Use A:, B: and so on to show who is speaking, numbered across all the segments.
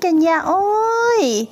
A: cả nhà ơi,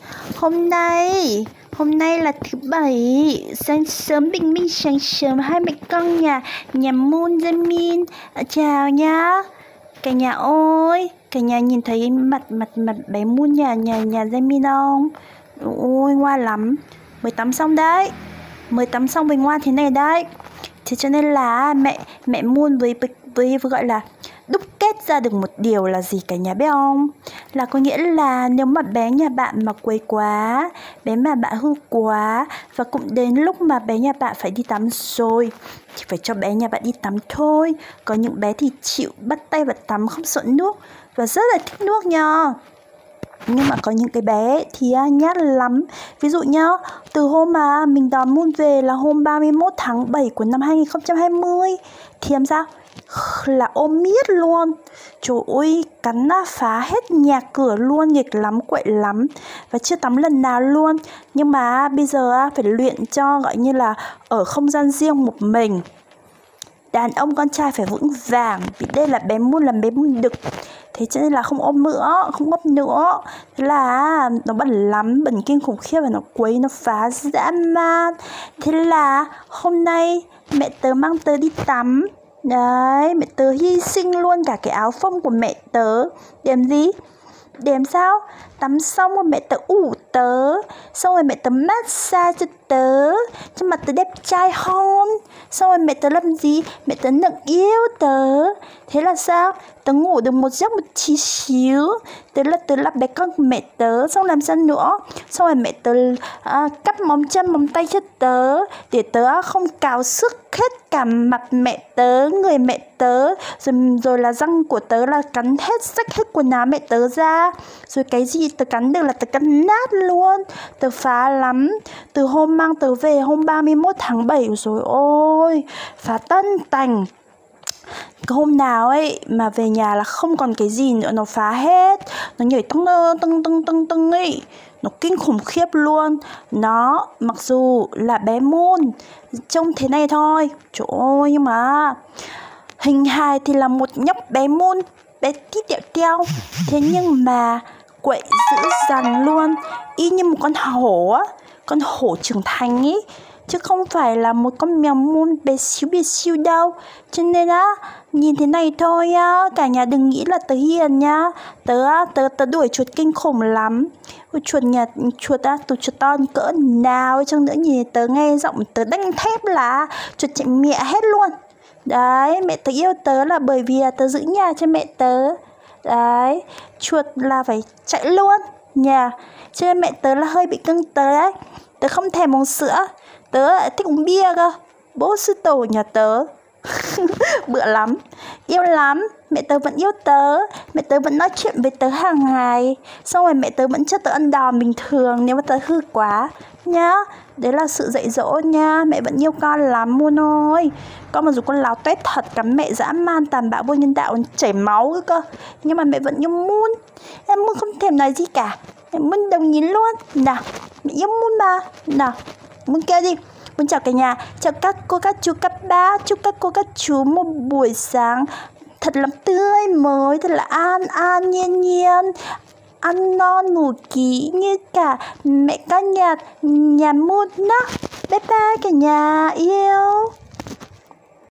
A: hôm nay là thứ bảy, sáng sớm bình minh sáng sớm hai mẹ con nhà Moon Jamin chào nhá. Cả nhà ơi, cả nhà nhìn thấy mặt bé Moon nhà Jamin không? Ôi ngoan lắm, mới tắm xong đấy, mới tắm xong với ngoan thế này đấy. Thế cho nên là mẹ Moon với gọi là đúc kết ra được một điều là gì cả nhà biết không? Là có nghĩa là nếu mà bé nhà bạn mà quấy quá, bé mà bạn hư quá, và cũng đến lúc mà bé nhà bạn phải đi tắm rồi, thì phải cho bé nhà bạn đi tắm thôi. Có những bé thì chịu bắt tay vào tắm không sợ nước và rất là thích nước nha. Nhưng mà có những cái bé thì nhát lắm. Ví dụ nhá, từ hôm mà mình đón Moon về là hôm 31 tháng 7 của năm 2020 thì làm sao? Là ôm miết luôn. Trời ơi, cắn phá hết nhà cửa luôn, nghịch lắm, quậy lắm. Và chưa tắm lần nào luôn. Nhưng mà bây giờ phải luyện cho gọi như là ở không gian riêng một mình. Đàn ông con trai phải vững vàng, vì đây là bé Moon đực. Thế cho nên là không ôm nữa. Thế là nó bẩn lắm, bẩn kinh khủng khiếp, và nó quấy, nó phá dã man. Thế là hôm nay mẹ tớ mang tớ đi tắm. Đấy, mẹ tớ hy sinh luôn cả cái áo phông của mẹ tớ. Để làm gì? Để làm sao? Tắm xong rồi mẹ tớ ủ tớ, xong rồi mẹ tớ massage cho tớ, cho mặt tớ đẹp trai hơn. Xong rồi mẹ tớ làm gì? Mẹ tớ nựng yêu tớ. Thế là sao? Tớ ngủ được một giấc một tí xíu. Tớ là bé con của mẹ tớ. Xong làm sao nữa? Xong rồi mẹ tớ cắt móng chân móng tay cho tớ, để tớ không cào sức hết cả mặt mẹ tớ, người mẹ tớ. Rồi là răng của tớ là cắn hết, xách hết quần áo mẹ tớ ra. Rồi cái gì tớ cắn được là tớ cắn nát luôn. Tớ phá lắm. Từ hôm mang tớ về hôm 31 tháng 7 rồi ôi, phá tân tành. Cái hôm nào ấy mà về nhà là không còn cái gì nữa, nó phá hết. Nó nhảy tưng ấy. Nó kinh khủng khiếp luôn. Nó mặc dù là bé Moon trông thế này thôi, trời ơi, nhưng mà hình hài thì là một nhóc bé Moon, bé tí tẹo teo. Thế nhưng mà quậy dữ dằn luôn, y như một con hổ á, con hổ trưởng thành ý, chứ không phải là một con mèo Moon bé xíu đâu. Cho nên nhìn thế này thôi cả nhà đừng nghĩ là tớ hiền nhá. Tớ đuổi chuột kinh khủng lắm. Chuột to cỡ nào chăng nữa, nhìn tớ nghe giọng tớ đanh thép là chuột chạy mẹ hết luôn. Đấy, mẹ tớ yêu tớ là bởi vì tớ giữ nhà cho mẹ tớ. Đấy, chuột là phải chạy luôn nhà. Cho nên mẹ tớ là hơi bị cưng tớ đấy. Tớ không thèm uống sữa, tớ lại thích uống bia cơ. Bố sư tổ nhà tớ bựa lắm, yêu lắm. Mẹ tớ vẫn yêu tớ, mẹ tớ vẫn nói chuyện với tớ hàng ngày. Xong rồi mẹ tớ vẫn cho tớ ăn đòn bình thường nếu mà tớ hư quá nhá. Đấy là sự dạy dỗ nha. Mẹ vẫn yêu con lắm Moon ơi. Con mặc dù con láo toét thật, cắm mẹ dã man tàn bạo vô nhân đạo, chảy máu cơ, nhưng mà mẹ vẫn yêu Moon. Em Moon không thèm nói gì cả, em Moon đồng ý luôn. Nào, mẹ yêu Moon mà. Nào, Moon kêu đi. Muốn chào cả nhà, chào các cô, các chú, các bác. Chúc các cô, các chú một buổi sáng thật là tươi mới, thật là an nhiên, ăn ngon ngủ kỹ như cả mẹ các nhà Moon đó. Bye bye cả nhà yêu.